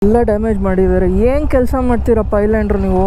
ಎಲ್ಲ ಡ್ಯಾಮೇಜ್ ಮಾಡಿದ್ದಾರೆ. ಏನು ಕೆಲಸ ಮಾಡ್ತೀರಪ್ಪ ಐಲ್ಯಾಂಡ್ರು ನೀವು?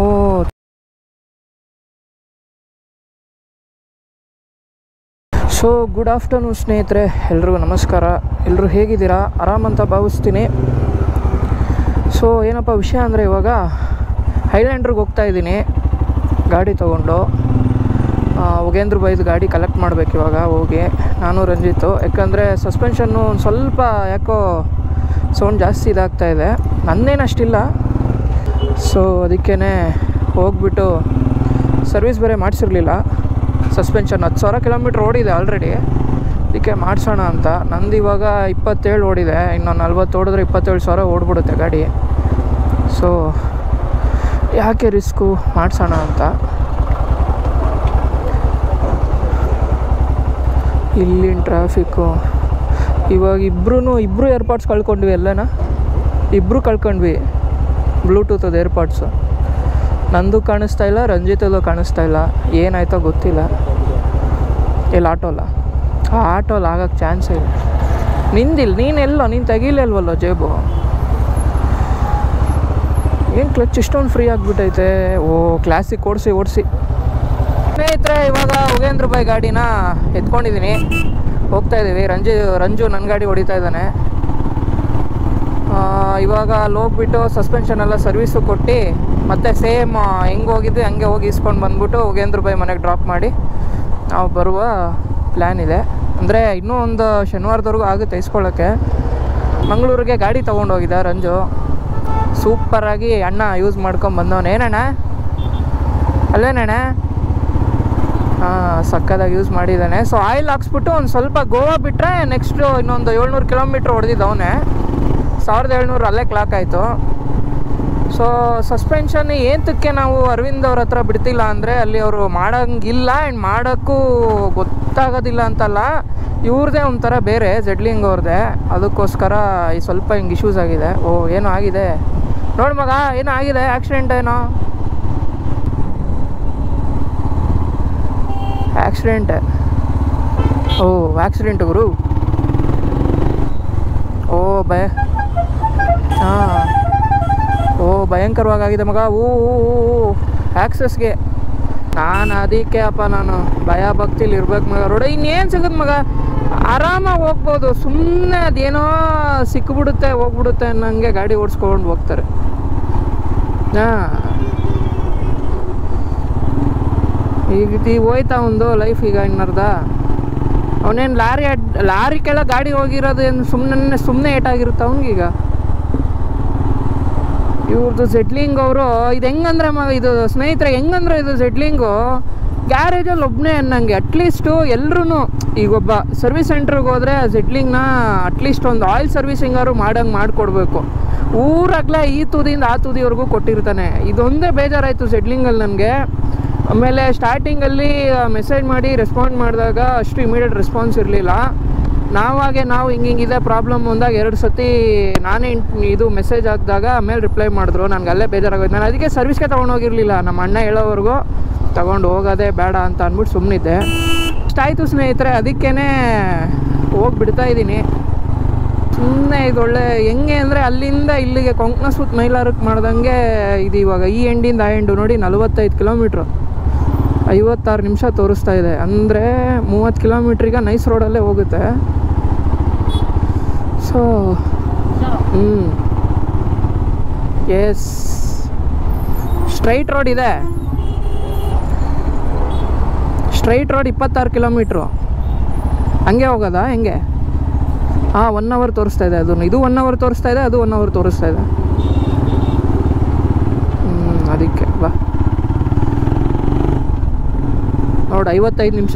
ಸೊ ಗುಡ್ ಆಫ್ಟರ್ನೂನ್ ಸ್ನೇಹಿತರೆ, ಎಲ್ರಿಗೂ ನಮಸ್ಕಾರ. ಎಲ್ಲರೂ ಹೇಗಿದ್ದೀರಾ? ಆರಾಮಂತ ಭಾವಿಸ್ತೀನಿ. ಸೊ ಏನಪ್ಪ ವಿಷಯ ಅಂದರೆ, ಇವಾಗ ಹೈಲ್ಯಾಂಡ್ರಿಗೆ ಹೋಗ್ತಾಯಿದ್ದೀನಿ ಗಾಡಿ ತೊಗೊಂಡು. ಉಗೇಂದ್ರ ಬೈದು ಗಾಡಿ ಕಲೆಕ್ಟ್ ಮಾಡಬೇಕು ಇವಾಗ ಹೋಗಿ, ನಾನು ರಂಜಿತ್ತು. ಯಾಕಂದರೆ ಸಸ್ಪೆನ್ಷನ್ನು ಒಂದು ಸ್ವಲ್ಪ ಯಾಕೋ ಸೌಂಡ್ ಜಾಸ್ತಿ ಇದಾಗ್ತಾಯಿದೆ, ನನ್ನೇನು ಅಷ್ಟಿಲ್ಲ. ಸೊ ಅದಕ್ಕೇ ಹೋಗ್ಬಿಟ್ಟು ಸರ್ವಿಸ್ ಬೇರೆ ಮಾಡಿಸಿರಲಿಲ್ಲ. ಸಸ್ಪೆನ್ಷನ್ 10,000 ಕಿಲೋಮೀಟ್ರ್ ಓಡಿದೆ ಆಲ್ರೆಡಿ, ಅದಕ್ಕೆ ಮಾಡಿಸೋಣ ಅಂತ. ನಂದು ಇವಾಗ 27 ಓಡಿದೆ, ಇನ್ನೊಂದು 40 ಓಡಿದ್ರೆ 27,000 ಓಡ್ಬಿಡುತ್ತೆ ಗಾಡಿ. ಸೊ ಯಾಕೆ ರಿಸ್ಕು, ಮಾಡಿಸೋಣ ಅಂತ. ಇಲ್ಲಿನ ಟ್ರಾಫಿಕ್ಕು ಇವಾಗ ಇಬ್ಬರು ಏರ್ಪಾಡ್ಸ್ ಕಳ್ಕೊಂಡ್ವಿ. ಎಲ್ಲನ ಇಬ್ಬರು ಕಳ್ಕೊಂಡ್ವಿ ಬ್ಲೂಟೂತದು ಏರ್ಪಾಡ್ಸು. ನಂದು ಕಾಣಿಸ್ತಾ ಇಲ್ಲ, ರಂಜಿತದು ಕಾಣಿಸ್ತಾ ಇಲ್ಲ. ಏನಾಯ್ತೋ ಗೊತ್ತಿಲ್ಲ. ಇಲ್ಲಿ ಆಟೋಲ್ಲ, ಆ ಆಟೋಲ್ಲ ಆಗೋಕ್ಕೆ ಚಾನ್ಸೇ ಇಲ್ಲ. ನಿಂದಿಲ್ಲ, ನೀನೆಲ್ಲೋ ನೀನು ತೆಗೀಲಿಲ್ವಲ್ಲೋ ಜೇಬು. ಏನು ಕ್ಲಚ್ ಇಷ್ಟೊಂದು ಫ್ರೀ ಆಗಿಬಿಟ್ಟೈತೆ. ಓ ಕ್ಲಾಸಿಕ್ ಓಡಿಸಿ ಸ್ನೇಹಿತರೆ, ಇವಾಗ ಉಗೇಂದ್ರ ಬಾಯ್ ಗಾಡಿನ ಎತ್ಕೊಂಡಿದ್ದೀನಿ, ಹೋಗ್ತಾಯಿದ್ದೀವಿ. ರಂಜು ನನ್ನ ಗಾಡಿ ಹೊಡಿತಾ ಇದ್ದಾನೆ. ಇವಾಗ ಅಲ್ಲಿ ಹೋಗ್ಬಿಟ್ಟು ಸಸ್ಪೆನ್ಷನ್ ಎಲ್ಲ ಸರ್ವಿಸು ಕೊಟ್ಟು ಮತ್ತೆ ಸೇಮ್ ಹೆಂಗೆ ಹೋಗಿದ್ವಿ ಹಂಗೆ ಹೋಗಿ ಇಸ್ಕೊಂಡು ಬಂದ್ಬಿಟ್ಟು ಉಗೇಂದ್ರ ಬಾಯ್ ಮನೆಗೆ ಡ್ರಾಪ್ ಮಾಡಿ ನಾವು ಬರುವ ಪ್ಲ್ಯಾನ್ ಇದೆ. ಅಂದರೆ ಇನ್ನೂ ಒಂದು ಶನಿವಾರದವರೆಗೂ ಆಗುತ್ತೆ ಇಸ್ಕೊಳ್ಳೋಕ್ಕೆ. ಮಂಗಳೂರಿಗೆ ಗಾಡಿ ತೊಗೊಂಡೋಗಿದ್ದ ರಂಜು, ಸೂಪರಾಗಿ ಅಣ್ಣ ಯೂಸ್ ಮಾಡ್ಕೊಂಬಂದವನು. ಏನಣ್ಣ ಅಲ್ಲೇನಣ್ಣ? ಸಕ್ಕದಾಗಿ ಯೂಸ್ ಮಾಡಿದ್ದಾನೆ. ಸೊ ಆಯಿಲ್ ಹಾಕ್ಸ್ಬಿಟ್ಟು ಒಂದು ಸ್ವಲ್ಪ ಗೋವಾ ಬಿಟ್ಟರೆ ನೆಕ್ಸ್ಟು ಇನ್ನೊಂದು 700 ಕಿಲೋಮೀಟ್ರ್ ಹೊಡೆದಿದ್ದವನೇ. 1700 ಅಲ್ಲೇ ಕ್ಲಾಕ್ ಆಯಿತು. ಸೊ ಸಸ್ಪೆನ್ಷನ್ ಏಂತಕ್ಕೆ ನಾವು ಅರವಿಂದ್ ಅವ್ರ ಹತ್ರ ಬಿಡ್ತಿಲ್ಲ ಅಂದರೆ, ಅಲ್ಲಿ ಅವರು ಮಾಡೋಂಗಿಲ್ಲ ಆ್ಯಂಡ್ ಮಾಡೋಕ್ಕೂ ಗೊತ್ತಾಗೋದಿಲ್ಲ ಅಂತಲ್ಲ, ಇವ್ರದ್ದೇ ಒಂಥರ ಬೇರೆ ಜೆಡ್ಲಿಂಗ್ ಅವ್ರದ್ದೇ. ಅದಕ್ಕೋಸ್ಕರ ಈ ಸ್ವಲ್ಪ ಹಿಂಗೆ ಇಶ್ಯೂಸ್ ಆಗಿದೆ. ಓ ಏನೋ ಆಗಿದೆ ನೋಡಿ ಮಗ, ಏನೋ ಆಗಿದೆ, ಆಕ್ಸಿಡೆಂಟ್ ಏನೋ. ಆಕ್ಸಿಡೆಂಟ್? ಓ ಆಕ್ಸಿಡೆಂಟ್ ಗುರು. ಓ ಹಾಂ, ಓ ಭಯಂಕರವಾಗಿದೆ ಮಗ. ಆಕ್ಸಸ್ಗೆ ನಾನು ಅದಕ್ಕೆ ಅಪ್ಪ, ನಾನು ಭಯ ಭಕ್ತಿಲಿ ಇರ್ಬೇಕು ಮಗ. ರೋಡ ಇನ್ನೇನು ಸಿಗುತ್ತೆ ಮಗ, ಆರಾಮಾಗಿ ಹೋಗ್ಬೋದು. ಸುಮ್ಮನೆ ಅದೇನೋ ಸಿಕ್ಕಿಬಿಡುತ್ತೆ ಹೋಗ್ಬಿಡುತ್ತೆ ಅನ್ನಂಗೆ ಗಾಡಿ ಓಡಿಸ್ಕೊಂಡು ಹೋಗ್ತಾರೆ. ಹಾಂ, ಈಗ ಹೋಯ್ತಾ ಒಂದು ಲೈಫ್ ಈಗ ಇನ್ನರ್ಧ. ಅವನೇನು ಲಾರಿ ಕೆಳಗೆ ಗಾಡಿ ಹೋಗಿರೋದು ಏನು ಸುಮ್ಮನೆ ಏಟಾಗಿರುತ್ತೆ ಅವನಿಗೀಗ. ಇವ್ರದ್ದು ಜೆಡ್ಲಿಂಗ್ ಅವರು ಇದು ಹೆಂಗಂದ್ರೆ ಇದು ಸ್ನೇಹಿತರೆ ಹೆಂಗಂದ್ರೆ, ಇದು ಜೆಡ್ಲಿಂಗು ಗ್ಯಾರೇಜಲ್ಲಿ ಒಬ್ಬನೇ ಅನ್ನಂಗೆ. ಅಟ್ಲೀಸ್ಟು ಎಲ್ಲರೂ ಈಗೊಬ್ಬ ಸರ್ವಿಸ್ ಸೆಂಟ್ರಿಗೆ ಹೋದರೆ ಜೆಡ್ಲಿಂಗ್ನ ಅಟ್ಲೀಸ್ಟ್ ಒಂದು ಆಯಿಲ್ ಸರ್ವಿಸಿಂಗಾದ್ರು ಮಾಡೋಂಗೆ ಮಾಡಿಕೊಡ್ಬೇಕು. ಊರಾಗಲೇ ಈ ತುದಿಯಿಂದ ಆ ತುದಿವರೆಗೂ ಕೊಟ್ಟಿರ್ತಾನೆ. ಇದೊಂದೇ ಬೇಜಾರಾಯಿತು ಜೆಡ್ಲಿಂಗಲ್ಲಿ ನನಗೆ. ಆಮೇಲೆ ಸ್ಟಾರ್ಟಿಂಗಲ್ಲಿ ಮೆಸೇಜ್ ಮಾಡಿ ರೆಸ್ಪಾಂಡ್ ಮಾಡಿದಾಗ ಅಷ್ಟು ಇಮಿಡಿಯೇಟ್ ರೆಸ್ಪಾನ್ಸ್ ಇರಲಿಲ್ಲ. ನಾವು ಹಿಂಗಿದೆ ಪ್ರಾಬ್ಲಮ್ ಅಂದಾಗ 2 ಸತಿ ನಾನೇ ಇದು ಮೆಸೇಜ್ ಹಾಕಿದಾಗ ಆಮೇಲೆ ರಿಪ್ಲೈ ಮಾಡಿದ್ರು. ನನಗೆ ಅಲ್ಲೇ ಬೇಜಾರಾಗೋಯ್ತು. ನಾನು ಅದಕ್ಕೆ ಸರ್ವಿಸ್ಗೆ ತೊಗೊಂಡೋಗಿರಲಿಲ್ಲ. ನಮ್ಮ ಅಣ್ಣ ಹೇಳೋವರೆಗೂ ತೊಗೊಂಡು ಹೋಗೋದೇ ಬೇಡ ಅಂತ ಅಂದ್ಬಿಟ್ಟು ಸುಮ್ಮನಿದ್ದೆ. ಇಷ್ಟಾಯಿತು ಸ್ನೇಹಿತರೆ, ಅದಕ್ಕೇ ಹೋಗಿಬಿಡ್ತಾ ಇದ್ದೀನಿ ಸುಮ್ಮನೆ. ಇದು ಒಳ್ಳೆ ಹೆಂಗೆ ಅಂದರೆ, ಅಲ್ಲಿಂದ ಇಲ್ಲಿಗೆ ಕೊಂಕಣ ಸುತ್ತ ಮೈಲಾರಕ್ಕೆ ಮಾಡ್ದಂಗೆ ಇದು. ಇವಾಗ ಈ ಎಂಡಿಂದ ಆ ಎಂಡು ನೋಡಿ 45 ಕಿಲೋಮೀಟ್ರು, 56 ನಿಮಿಷ ತೋರಿಸ್ತಾ ಇದೆ. ಅಂದರೆ 30 ಕಿಲೋಮೀಟ್ರಿಗೆ ನೈಸ್ ರೋಡಲ್ಲೇ ಹೋಗುತ್ತೆ. ಸೊ ಎಸ್, ಸ್ಟ್ರೈಟ್ ರೋಡ್ ಇದೆ. Straight road 26 kilometre. ಹಂಗೆ ಹೋಗೋದಾ ಹೆಂಗೆ? 1 ಅವರ್ ತೋರಿಸ್ತಾ ಇದೆ. ಇದು 1 ಅವರ್ ತೋರಿಸ್ತಾ ಇದೆ, ಅದು 1 ಅವರ್ ತೋರಿಸ್ತಾ ಇದೆ. ಅದಕ್ಕೆ ಬಾ ನೋಡಿ, 55 ನಿಮಿಷ,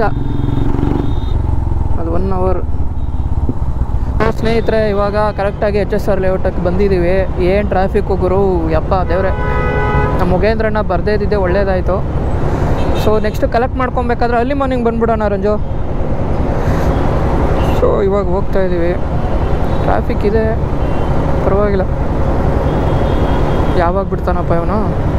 ಅದು 1 ಅವರ್. ಸ್ನೇಹಿತರೆ, ಇವಾಗ ಕರೆಕ್ಟಾಗಿ HSR ಲೇಔಟಕ್ಕೆ ಬಂದಿದ್ದೀವಿ. ಏನು ಟ್ರಾಫಿಕ್ಕು ಗುರು, ಯಪ್ಪ ದೇವ್ರೆ. ನಮ್ಮ ಮುಗೇಂದ್ರಣ್ಣ ಬರ್ದೇ ಇದ್ದಿದ್ದೆ ಒಳ್ಳೇದಾಯಿತು. ಸೊ ನೆಕ್ಸ್ಟ್ ಕಲೆಕ್ಟ್ ಮಾಡ್ಕೊಬೇಕಾದ್ರೆ ಅಲ್ಲಿ ಮಾರ್ನಿಂಗ್ ಬಂದ್ಬಿಡೋಣ ರಂಜು. ಸೊ ಇವಾಗ ಹೋಗ್ತಾಯಿದ್ದೀವಿ. ಟ್ರಾಫಿಕ್ ಇದೆ, ಪರವಾಗಿಲ್ಲ. ಯಾವಾಗ ಬಿಡ್ತಾನಪ್ಪ ಇವನು?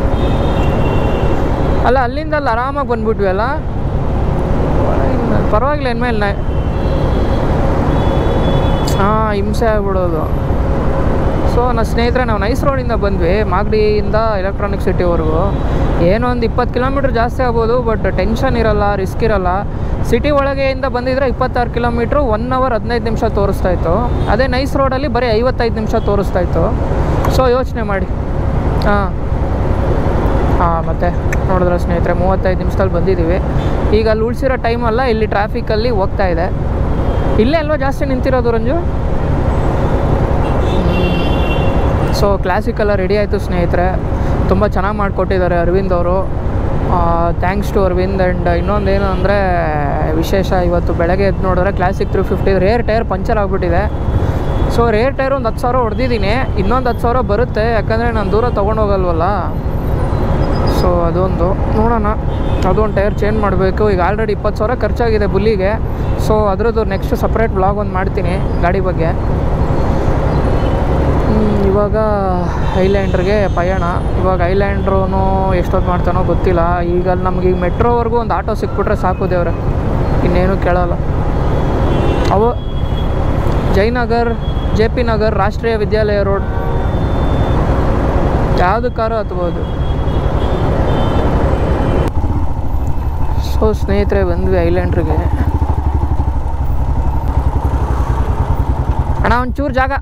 ಅಲ್ಲ, ಅಲ್ಲಿಂದ ಅಲ್ಲಿ ಆರಾಮಾಗಿ ಬಂದ್ಬಿಟ್ವಿ ಅಲ್ಲ, ಪರವಾಗಿಲ್ಲ. ಇನ್ಮೇಲೆ ಹಿಂಸೆ ಆಗ್ಬಿಡೋದು. ಸೊ ನನ್ನ ಸ್ನೇಹಿತರೆ ನಾವು ನೈಸ್ ರೋಡಿಂದ ಬಂದ್ವಿ, ಮಾಗಡಿಯಿಂದ ಎಲೆಕ್ಟ್ರಾನಿಕ್ ಸಿಟಿವರೆಗೂ. ಏನೋ ಒಂದು 20 ಕಿಲೋಮೀಟ್ರ್ ಜಾಸ್ತಿ ಆಗ್ಬೋದು, ಬಟ್ ಟೆನ್ಷನ್ ಇರೋಲ್ಲ, ರಿಸ್ಕ್ ಇರೋಲ್ಲ. ಸಿಟಿ ಒಳಗೆಯಿಂದ ಬಂದಿದ್ರೆ 26 ಕಿಲೋಮೀಟ್ರು 1 ಅವರ್ 15 ನಿಮಿಷ ತೋರಿಸ್ತಾಯಿತ್ತು. ಅದೇ ನೈಸ್ ರೋಡಲ್ಲಿ ಬರೀ 55 ನಿಮಿಷ ತೋರಿಸ್ತಾಯಿತ್ತು. ಸೊ ಯೋಚನೆ ಮಾಡಿ. ಹಾಂ ಮತ್ತು ನೋಡಿದ್ರೆ ಸ್ನೇಹಿತರೆ 35 ನಿಮಿಷದಲ್ಲಿ ಬಂದಿದ್ದೀವಿ. ಈಗ ಅಲ್ಲಿ ಉಳಿಸಿರೋ ಟೈಮಲ್ಲ, ಇಲ್ಲಿ ಟ್ರಾಫಿಕಲ್ಲಿ ಹೋಗ್ತಾ ಇದೆ. ಇಲ್ಲೇ ಅಲ್ವಾ ಜಾಸ್ತಿ ನಿಂತಿರೋದು ರಂಜು? ಸೊ ಕ್ಲಾಸಿಕೆಲ್ಲ ರೆಡಿ ಆಯಿತು ಸ್ನೇಹಿತರೆ. ತುಂಬ ಚೆನ್ನಾಗಿ ಮಾಡಿಕೊಟ್ಟಿದ್ದಾರೆ ಅರವಿಂದ್ ಅವರು. Thanks to Arvind. ಆ್ಯಂಡ್ ಇನ್ನೊಂದೇನು ಅಂದರೆ ವಿಶೇಷ, ಇವತ್ತು ಬೆಳಗ್ಗೆ ಎದ್ದು ನೋಡಿದ್ರೆ ಕ್ಲಾಸಿಕ್ 350 ರೇರ್ ಟೈರ್ ಪಂಚರ್ ಆಗಿಬಿಟ್ಟಿದೆ. ಸೊ ರೇರ್ ಟೈರ್ ಒಂದು 10,000 ಹೊಡೆದಿದ್ದೀನಿ, ಇನ್ನೊಂದು 10,000 ಬರುತ್ತೆ, ಯಾಕಂದರೆ ನಾನು ದೂರ ತೊಗೊಂಡೋಗಲ್ವಲ್ಲ. ಸೊ ಅದೊಂದು ನೋಡೋಣ, ಅದೊಂದು ಟೈರ್ ಚೇಂಜ್ ಮಾಡಬೇಕು. ಈಗ ಆಲ್ರೆಡಿ 20,000 ಖರ್ಚಾಗಿದೆ ಬುಲ್ಲಿಗೆ. ಸೊ ಅದರದ್ದು ನೆಕ್ಸ್ಟ್ ಸಪ್ರೇಟ್ ವ್ಲಾಗ್ ಒಂದು ಮಾಡ್ತೀನಿ ಗಾಡಿ ಬಗ್ಗೆ. ಇವಾಗ ಐಲ್ಯಾಂಡ್ರಿಗೆ ಪಯಣ. ಇವಾಗ ಐಲ್ಯಾಂಡ್ರೂ ಎಷ್ಟೊತ್ತು ಮಾಡ್ತಾನೋ ಗೊತ್ತಿಲ್ಲ. ಈಗ ನಮಗೆ ಈಗ ಮೆಟ್ರೋವರೆಗೂ ಒಂದು ಆಟೋ ಸಿಕ್ಬಿಟ್ರೆ ಸಾಕು ದೇವ್ರೆ, ಇನ್ನೇನು ಕೇಳೋಲ್ಲ. ಅವು ಜಯನಗರ್, JP ನಗರ್, ರಾಷ್ಟ್ರೀಯ ವಿದ್ಯಾಲಯ ರೋಡ್, ಯಾವುದಕ್ಕಾರು ಹತ್ಬೋದು. ಸೊ ಸ್ನೇಹಿತರೆ ಬಂದ್ವಿ ಐಲ್ಯಾಂಡ್ರಿಗೆ. ಅಣ್ಣ ಒಂಚೂರು ಜಾಗ,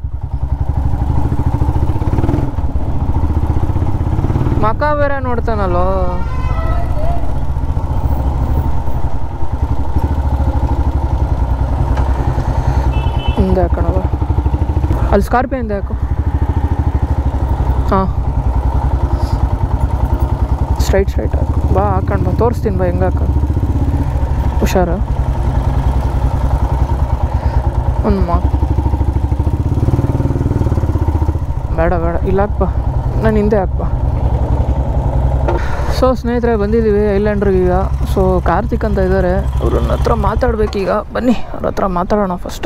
ಮಕ ಬೇರೆ ನೋಡ್ತಾನಲ್ಲೋ. ಹಿಂದೆ ಹಾಕೋಣವ, ಅಲ್ಲಿ ಸ್ಕಾರ್ಪಿಯೋ ಹಿಂದೆ ಹಾಕು. ಹಾಂ ಸ್ಟ್ರೈಟ್ ಹಾಕು ಬಾ, ಹಾಕೊಂಡು ಬಾ, ತೋರಿಸ್ತೀನಿ ಬಾ ಹೆಂಗೆ ಹಾಕೋದು. ಹುಷಾರು. ಒಂದು ಬೇಡ ಇಲ್ಲ ಹಾಕ್ಬಾ, ನಾನು ಹಿಂದೆ ಹಾಕ್ಬಾ. ಸೊ ಸ್ನೇಹಿತರೆ ಬಂದಿದ್ದೀವಿ ಐಲ್ಯಾಂಡ್ರಿಗೆ ಈಗ. ಸೊ ಕಾರ್ತಿಕ್ ಅಂತ ಇದ್ದಾರೆ, ಅವ್ರನ್ನ ಹತ್ರ ಮಾತಾಡಬೇಕೀಗ. ಬನ್ನಿ ಅವ್ರ ಹತ್ರ ಮಾತಾಡೋಣ ಫಸ್ಟು.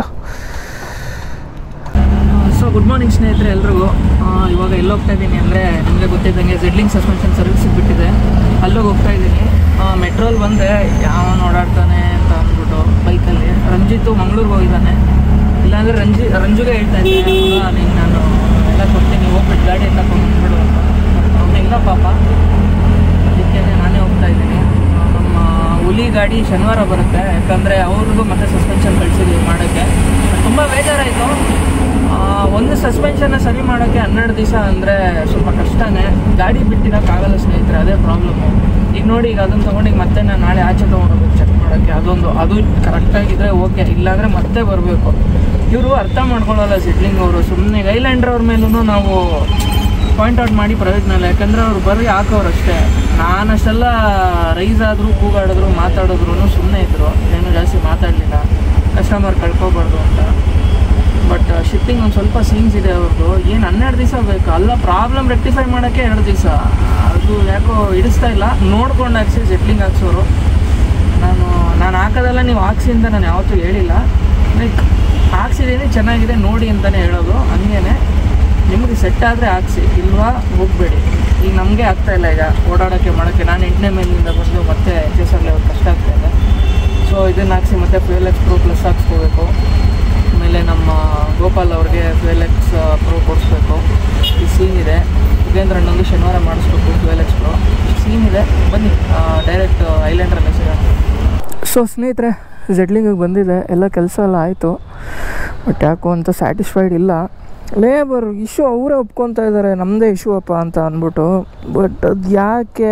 ಸೊ ಗುಡ್ ಮಾರ್ನಿಂಗ್ ಸ್ನೇಹಿತರೆ ಎಲ್ರಿಗೂ. ಇವಾಗ ಎಲ್ಲಿ ಹೋಗ್ತಾ ಇದ್ದೀನಿ ಅಂದರೆ, ನಿಮಗೆ ಗೊತ್ತಿದ್ದಂಗೆ ಜೆಡ್ಲಿಂಗ್ ಸಸ್ಪೆನ್ಷನ್ ಸರ್ವಿಸಿಗೆ ಬಿಟ್ಟಿದೆ, ಅಲ್ಲಿಗೆ ಹೋಗ್ತಾ ಇದ್ದೀನಿ. ಮೆಟ್ರೋಲ್ಲಿ ಬಂದೆ, ಯಾವನು ಓಡಾಡ್ತಾನೆ ಅಂತ ಅಂದ್ಬಿಟ್ಟು ಬೈಕಲ್ಲಿ. ರಂಜಿತ್ತು ಮಂಗ್ಳೂರಿಗೆ ಹೋಗಿದ್ದಾನೆ. ಇಲ್ಲಾಂದರೆ ರಂಜುಗೆ ಹೇಳ್ತಾ ಇದ್ದೆ, ನೀನು ನಾನು ಎಲ್ಲ ಕೊಡ್ತೀನಿ, ಹೋಗ್ಬಿಟ್ಟು ಗಾಡಿ ಎಲ್ಲ ಬಂದ್ಬಿಡು ಅಂತ. ಅವನಿಲ್ಲ ಪಾಪ, ಅದಕ್ಕೆ ನಾನೇ ಹೋಗ್ತಾ ಇದ್ದೀನಿ. ನಮ್ಮ ಹುಲಿ ಗಾಡಿ ಶನಿವಾರ ಬರುತ್ತೆ, ಯಾಕಂದರೆ ಅವ್ರಿಗೂ ಮತ್ತೆ ಸಸ್ಪೆನ್ಷನ್ ಕಳಿಸಿದ್ದೀವಿ ಮಾಡೋಕ್ಕೆ. ತುಂಬ ಬೇಜಾರಾಯಿತು. ಒಂದು ಸಸ್ಪೆನ್ಷನ್ನ ಸರಿ ಮಾಡೋಕ್ಕೆ 12 ದಿವಸ ಅಂದರೆ ಸ್ವಲ್ಪ ಕಷ್ಟನೇ. ಗಾಡಿ ಬಿಟ್ಟಿರೋಕ್ಕಾಗಲ್ಲ ಸ್ನೇಹಿತರೆ, ಅದೇ ಪ್ರಾಬ್ಲಮ್ಮು. ಈಗ ನೋಡಿ, ಈಗ ಅದನ್ನು ತೊಗೊಂಡು ಈಗ ಮತ್ತೆ ನಾನು ನಾಳೆ ಆಚೆ ತೊಗೊಂಡೋಗ್ಬೇಕು ಚೆಕ್ ಮಾಡೋಕ್ಕೆ. ಅದು ಕರೆಕ್ಟಾಗಿದ್ದರೆ ಓಕೆ, ಇಲ್ಲಾಂದರೆ ಮತ್ತೆ ಬರಬೇಕು. ಇವರು ಅರ್ಥ ಮಾಡ್ಕೊಳ್ಳಲ್ಲ ಸಿಡ್ಲಿಂಗ್ ಅವರು. ಸುಮ್ಮನೆ ಐಲ್ಯಾಂಡ್ರ್ ಅವ್ರ ಮೇಲೂ ನಾವು ಪಾಯಿಂಟ್ ಔಟ್ ಮಾಡಿ ಪ್ರಯೋಜನ ಇಲ್ಲ, ಯಾಕಂದರೆ ಅವ್ರು ಬರೀ ಹಾಕೋರು ಅಷ್ಟೇ. ನಾನಷ್ಟೆಲ್ಲ ರೈಸ್ ಆದರೂ ಕೂಗಾಡಿದ್ರು ಮಾತಾಡಿದ್ರು ಸುಮ್ಮನೆ ಇದ್ದರು, ಏನು ಜಾಸ್ತಿ ಮಾತಾಡಲಿಲ್ಲ, ಕಸ್ಟಮರ್ ಕಳ್ಕೊಬಾರ್ದು ಅಂತ. ಬಟ್ ಶಿಪ್ಪಿಂಗ್ ಒಂದು ಸ್ವಲ್ಪ ಸೀನ್ಸ್ ಇದೆ ಅವ್ರದ್ದು. ಏನು 12 ದಿವಸ ಬೇಕು ಅಲ್ಲ, ಪ್ರಾಬ್ಲಮ್ ರೆಕ್ಟಿಫೈ ಮಾಡೋಕ್ಕೆ 2 ದಿವಸ. ಅದು ಯಾಕೋ ಹಿಡಿಸ್ತಾ ಇಲ್ಲ. ನೋಡ್ಕೊಂಡು ಹಾಕ್ಸಿ ಜೆಟ್ಲಿಂಗ್ ಹಾಕ್ಸೋರು. ನಾನು ಹಾಕೋದಲ್ಲ ನೀವು ಹಾಕ್ಸಿ ಅಂತ ನಾನು ಯಾವತ್ತೂ ಹೇಳಿಲ್ಲ. ಲೈಕ್ ಹಾಕ್ಸಿದ್ದೀನಿ, ಚೆನ್ನಾಗಿದೆ ನೋಡಿ ಅಂತಲೇ ಹೇಳೋದು. ಹಂಗೇ ನಿಮಗೆ ಸೆಟ್ ಆದರೆ ಹಾಕ್ಸಿ, ಇಲ್ವಾ ಹೋಗಬೇಡಿ. ಈಗ ನಮಗೆ ಆಗ್ತಾಯಿಲ್ಲ ಈಗ ಓಡಾಡೋಕ್ಕೆ ಮಾಡೋಕ್ಕೆ. ನಾನು 8ನೇ ಮೇಲಿಂದ ಬಂದು ಮತ್ತೆ HSR ಕಷ್ಟ ಆಗ್ತಾಯಿದೆ. ಸೊ ಇದನ್ನು ಹಾಕ್ಸಿ ಮತ್ತೆ FuelX Pro ಪ್ಲಸ್ ಹಾಕ್ಸ್ಕೋಬೇಕು. ಆಮೇಲೆ ನಮ್ಮ ಗೋಪಾಲ್ ಅವ್ರಿಗೆ FuelX Pro ಕೊಡಿಸ್ಬೇಕು. ಈ ಸೀನ್ ಇದೆ. ಯುಗೇಂದ್ರ ಅಣ್ಣಂದು ಶನಿವಾರ ಮಾಡಿಸ್ಬೇಕು FuelX Pro. ಸೀನ್ ಇದೆ. ಬನ್ನಿ ಡೈರೆಕ್ಟ್ ಐಲ್ಯಾಂಡ್ರಲ್ಲೇ ಸಿಗೋಣ. ಸೊ ಸ್ನೇಹಿತರೆ ಜೆಡ್ಲಿಂಗಿಗೆ ಬಂದಿದೆ, ಎಲ್ಲ ಕೆಲಸ ಎಲ್ಲ ಆಯಿತು. ಬಟ್ ಯಾಕೋ ಅಂತ ಸ್ಯಾಟಿಸ್ಫೈಡ್ ಇಲ್ಲ. ಲೇಬರ್ ಇಶ್ಯೂ ಅವರೇ ಒಪ್ಕೊತಾ ಇದ್ದಾರೆ, ನಮ್ಮದೇ ಇಶ್ಯೂ ಅಪ್ಪ ಅಂತ ಅಂದ್ಬಿಟ್ಟು. ಬಟ್ ಅದು ಯಾಕೆ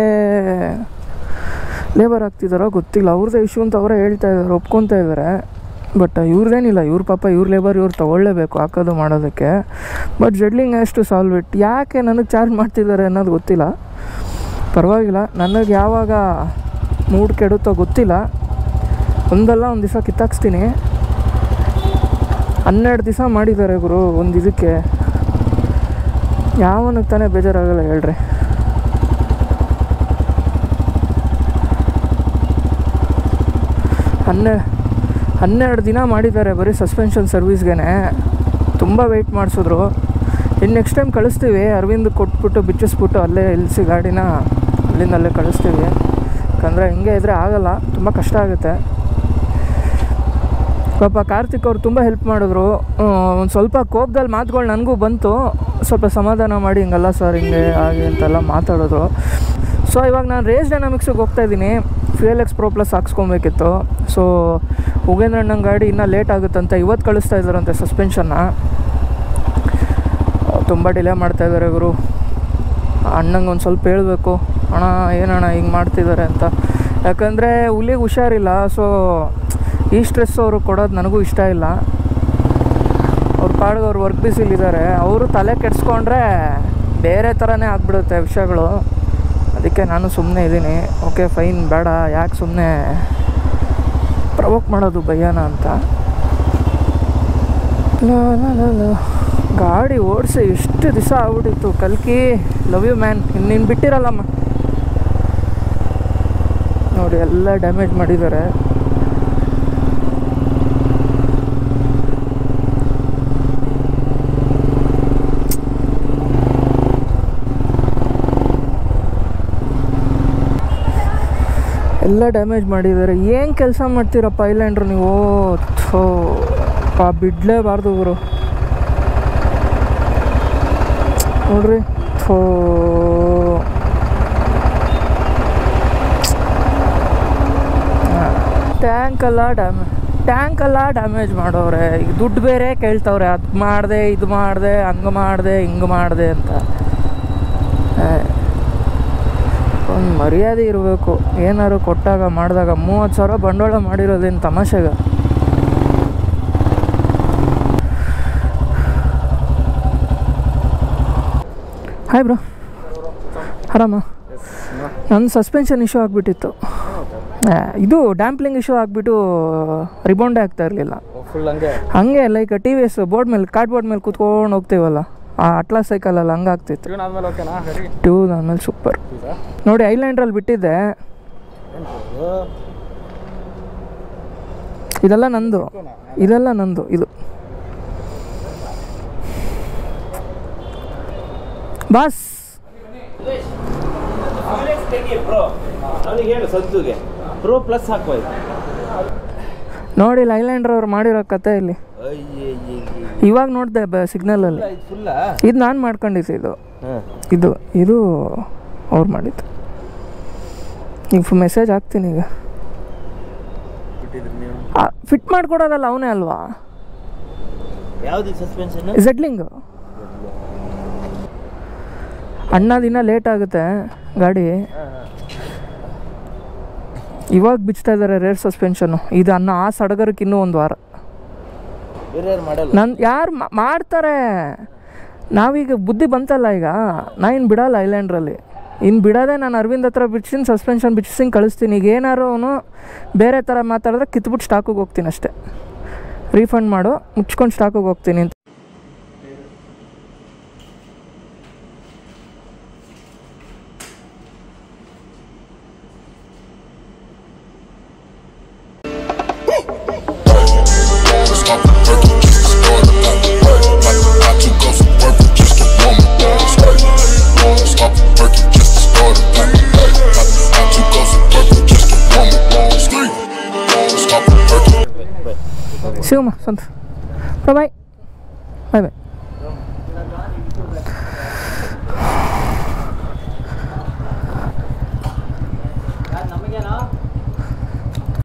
ಲೇಬರ್ ಆಗ್ತಿದ್ದಾರೋ ಗೊತ್ತಿಲ್ಲ. ಅವ್ರದ್ದೇ ಇಶ್ಯೂ ಅಂತ ಅವರೇ ಹೇಳ್ತಾ ಇದ್ದಾರೆ, ಒಪ್ಕೊತಾ ಇದ್ದಾರೆ. ಬಟ್ ಇವ್ರದ್ದೇನಿಲ್ಲ, ಇವ್ರ ಪಾಪ ಇವ್ರ ಲೇಬರ್ ಇವ್ರು ತೊಗೊಳ್ಳೇಬೇಕು ಹಾಕೋದು ಮಾಡೋದಕ್ಕೆ. ಬಟ್ ಜೆಡ್ಲಿಂಗ್ ಅಷ್ಟು ಸಾಲ್ವ್ ಇಟ್ ಯಾಕೆ ನನಗೆ ಚಾರ್ಜ್ ಮಾಡ್ತಿದ್ದಾರೆ ಅನ್ನೋದು ಗೊತ್ತಿಲ್ಲ. ಪರವಾಗಿಲ್ಲ, ನನಗೆ ಯಾವಾಗ ಮೂಡ್ ಕೆಡುತ್ತೋ ಗೊತ್ತಿಲ್ಲ. ಒಂದಲ್ಲ ಒಂದು ದಿವಸ ಕಿತ್ತಾಕ್ಸ್ತೀನಿ. 12 ದಿವಸ ಮಾಡಿದ್ದಾರೆ ಗುರು ಒಂದು ಇದಕ್ಕೆ. ಯಾವನಿಗೆ ತಾನೇ ಬೇಜಾರಾಗಲ್ಲ ಹೇಳ್ರಿ. ಹನ್ನೆರಡು ದಿನ ಮಾಡಿದ್ದಾರೆ ಬರೀ ಸಸ್ಪೆನ್ಷನ್ ಸರ್ವಿಸ್ಗೆ. ತುಂಬ ವೆಯ್ಟ್ ಮಾಡಿಸಿದ್ರು. ಇನ್ನು ನೆಕ್ಸ್ಟ್ ಟೈಮ್ ಕಳಿಸ್ತೀವಿ, ಅರವಿಂದ್ ಕೊಟ್ಬಿಟ್ಟು ಬಿಚ್ಚಿಸ್ಬಿಟ್ಟು ಅಲ್ಲೇ ಇಳಿಸಿ ಗಾಡಿನ ಅಲ್ಲಿಂದಲ್ಲೇ ಕಳಿಸ್ತೀವಿ. ಯಾಕಂದರೆ ಹಿಂಗೆ ಇದ್ದರೆ ಆಗಲ್ಲ, ತುಂಬ ಕಷ್ಟ ಆಗುತ್ತೆ. ಪಾಪ ಕಾರ್ತಿಕ್ ಅವ್ರು ತುಂಬ ಹೆಲ್ಪ್ ಮಾಡಿದ್ರು. ಒಂದು ಸ್ವಲ್ಪ ಕೋಪದಲ್ಲಿ ಮಾತುಗಳು ನನಗೂ ಬಂತು, ಸ್ವಲ್ಪ ಸಮಾಧಾನ ಮಾಡಿ ಹಿಂಗಲ್ಲ ಸರ್ ಹಿಂಗೆ ಹಾಗೆ ಅಂತೆಲ್ಲ ಮಾತಾಡಿದ್ರು. ಸೊ ಇವಾಗ ನಾನು ರೇಸ್ ಡೈನಾಮಿಕ್ಸಿಗೆ ಹೋಗ್ತಾಯಿದ್ದೀನಿ, ಫ್ಯೂಯಲ್ ಎಕ್ಸ್ ಪ್ರೋ ಪ್ಲಸ್ ಹಾಕ್ಸ್ಕೊಬೇಕಿತ್ತು. ಸೊ ಉಗೇಂದ್ರ ಅಣ್ಣನ ಗಾಡಿ ಇನ್ನೂ ಲೇಟ್ ಆಗುತ್ತಂತೆ, ಇವತ್ತು ಕಳಿಸ್ತಾ ಇದ್ದಾರಂತೆ ಸಸ್ಪೆನ್ಷನ್ನ. ತುಂಬ ಡಿಲೇ ಮಾಡ್ತಾಯಿದ್ದಾರೆ ಗುರು. ಅಣ್ಣಂಗೆ ಒಂದು ಸ್ವಲ್ಪ ಹೇಳಬೇಕು, ಅಣ್ಣ ಏನಣ್ಣ ಹಿಂಗೆ ಮಾಡ್ತಿದ್ದಾರೆ ಅಂತ. ಯಾಕಂದರೆ ಹುಲಿಗೆ ಹುಷಾರಿಲ್ಲ. ಸೊ ಈ ಸ್ಟ್ರೆಸ್ ಅವರು ಕೊಡೋದು ನನಗೂ ಇಷ್ಟ ಇಲ್ಲ. ಅವ್ರ ಪಾಡಿಗೆ ಅವ್ರು ವರ್ಕ್ ಬಿಸಿಲಿದ್ದಾರೆ, ಅವರು ತಲೆ ಕೆಡಿಸ್ಕೊಂಡ್ರೆ ಬೇರೆ ಥರನೇ ಆಗ್ಬಿಡುತ್ತೆ ವಿಷಯಗಳು. ಅದಕ್ಕೆ ನಾನು ಸುಮ್ಮನೆ ಇದ್ದೀನಿ. ಓಕೆ ಫೈನ್, ಬೇಡ, ಯಾಕೆ ಸುಮ್ಮನೆ ಪ್ರವೋಕ್ ಮಾಡೋದು ಭಯ್ಯನ ಅಂತ. ಗಾಡಿ ಓಡಿಸಿ ಎಷ್ಟು ದಿವಸ ಆಗ್ಬಿಟ್ಟಿತ್ತು. ಕಲ್ಕಿ, ಲವ್ ಯು ಮ್ಯಾನ್. ನೀನು ಬಿಟ್ಟಿರಲ್ಲಮ್ಮ. ನೋಡಿ ಎಲ್ಲ ಡ್ಯಾಮೇಜ್ ಮಾಡಿದ್ದಾರೆ. ಎಲ್ಲ ಡ್ಯಾಮೇಜ್ ಮಾಡಿದ್ದಾರೆ. ಏನು ಕೆಲಸ ಮಾಡ್ತೀರಪ್ಪ ಐಲ್ಯಾಂಡ್ರು ನೀವು? ಬಿಡಲೇಬಾರ್ದು ಗುರು. ನೋಡ್ರಿ, ಟ್ಯಾಂಕೆಲ್ಲ ಡ್ಯಾಮೇಜ್ ಮಾಡೋರೆ. ಈಗ ದುಡ್ಡು ಬೇರೆ ಕೇಳ್ತವ್ರೆ, ಅದು ಮಾಡಿದೆ, ಇದು ಮಾಡಿದೆ, ಹಂಗೆ ಮಾಡಿದೆ, ಹಿಂಗೆ ಮಾಡಿದೆ ಅಂತ. ಒಂದು ಮರ್ಯಾದೆ ಇರಬೇಕು. ಏನಾದ್ರು ಕೊಟ್ಟಾಗ ಮಾಡಿದಾಗ 30,000 ಬಂಡವಾಳ ಮಾಡಿರೋದೇನು ತಮಾಷೆಗ? ಹಾಯ್ ಬ್ರೋ, ಆರಾಮ? ನನ್ನ ಸಸ್ಪೆನ್ಷನ್ ಇಶ್ಯೂ ಆಗಿಬಿಟ್ಟಿತ್ತು. ಇದು ಡ್ಯಾಂಪ್ಲಿಂಗ್ ಇಶ್ಯೂ ಆಗಿಬಿಟ್ಟು ರಿಬೌಂಡೇ ಆಗ್ತಾ ಇರಲಿಲ್ಲ. ಹಂಗೆ ಲೈಕ್ TVS ಬೋರ್ಡ್ ಮೇಲೆ, ಕಾರ್ಡ್ಬೋರ್ಡ್ ಮೇಲೆ ಕೂತ್ಕೊಂಡು ಹೋಗ್ತೀವಲ್ಲ, ಆ ಅಟ್ಲಾಸ್ ಸೈಕಲಲ್ಲಿ ಹಂಗೆ ಆಗ್ತಿತ್ತು. ಟ್ಯೂನ್ ಆದಮೇಲೆ ಸೂಪರ್. ನೋಡಿ ಐಲ್ಯಾಂಡ್ರಲ್ಲಿ ಬಿಟ್ಟಿದ್ದೆ, ಇದೆಲ್ಲ ನಂದು, ಇದು ಬಾಸ್. ನೋಡಿ ಐಲ್ಯಾಂಡ್ರ್ ಅವ್ರು ಮಾಡಿರೋ ಕತೆ ಇಲ್ಲಿ. ಇವಾಗ ನೋಡಿದೆ ಸಿಗ್ನಲಲ್ಲಿ. ಇದು ನಾನು ಮಾಡ್ಕೊಂಡಿದ್ದೆ. ಇದು ಅವ್ರು ಮಾಡಿದ್ದು. ಈಗ ಮೆಸೇಜ್ ಹಾಕ್ತೀನಿ. ಈಗ ಫಿಟ್ ಮಾಡಿಕೊಡೋದಲ್ಲ ಅವನೇ ಅಲ್ವಾ? ಝೆಡ್ಲಿಂಗು. ಅಣ್ಣದಿನ್ನ ಲೇಟ್ ಆಗುತ್ತೆ ಗಾಡಿ. ಇವಾಗ ಬಿಚ್ತಾ ಇದ್ದಾರೆ ರೇರ್ ಸಸ್ಪೆನ್ಷನ್ನು. ಇದು ಆ ಸಡಗರಕ್ಕೆ ಇನ್ನೂ 1 ವಾರ. ಯಾರು ಮಾಡ್ತಾರೆ? ನಾವೀಗ ಬುದ್ಧಿ ಬಂತಲ್ಲ, ಈಗ ನಾ ಇನ್ನು ಬಿಡಲ್ಲ ಐಲ್ಯಾಂಡ್ರಲ್ಲಿ. ಇನ್ನು ಬಿಡೋದೆ ನಾನು ಅರವಿಂದ್ ಹತ್ರ ಬಿಡ್ಸಿನ ಸಸ್ಪೆನ್ಷನ್ ಬಿಡ್ಸಿಂಗ್ ಕಳಿಸ್ತೀನಿ. ಈಗ ಏನಾರು ಅವನು ಬೇರೆ ಥರ ಮಾತಾಡಿದ್ರೆ ಕಿತ್ಬಿಟ್ಟು ಸ್ಟಾಕಿಗೆ ಹೋಗ್ತೀನಿ ಅಷ್ಟೇ. ರೀಫಂಡ್ ಮಾಡು, ಮುಚ್ಕೊಂಡು ಸ್ಟಾಕಿಗೆ ಹೋಗ್ತೀನಿ ಅಂತ. ಶಿವಮ್ಮ ಸ್ವಂತ ಬಾಯ್ ಬಾಯ್ ಬಾಯ್.